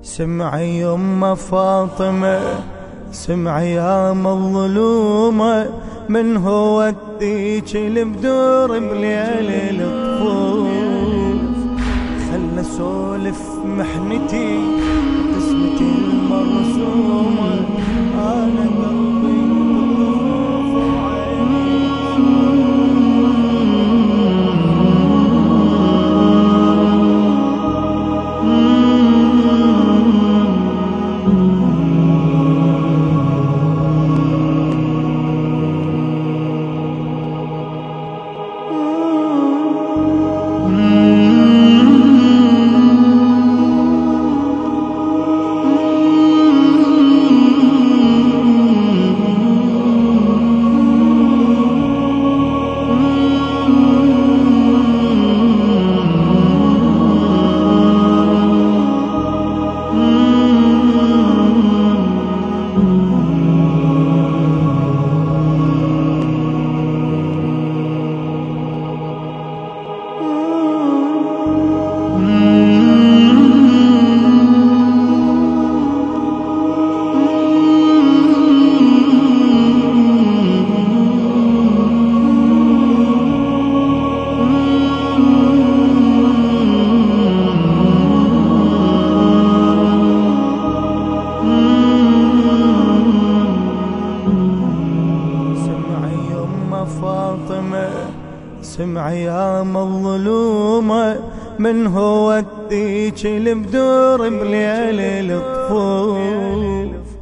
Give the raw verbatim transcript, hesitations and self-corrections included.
سمعي يما فاطمة، سمعي يا مظلومة، من هو الديك اللي بدور بليل الطفوف. خلنا سولف محنتي قسمتي المرسومة، أنا قلبي بالطفوف وعيني. فاطمة، سمعي يا مظلومة، من هو الديك اللي بدور بليل الطفوف.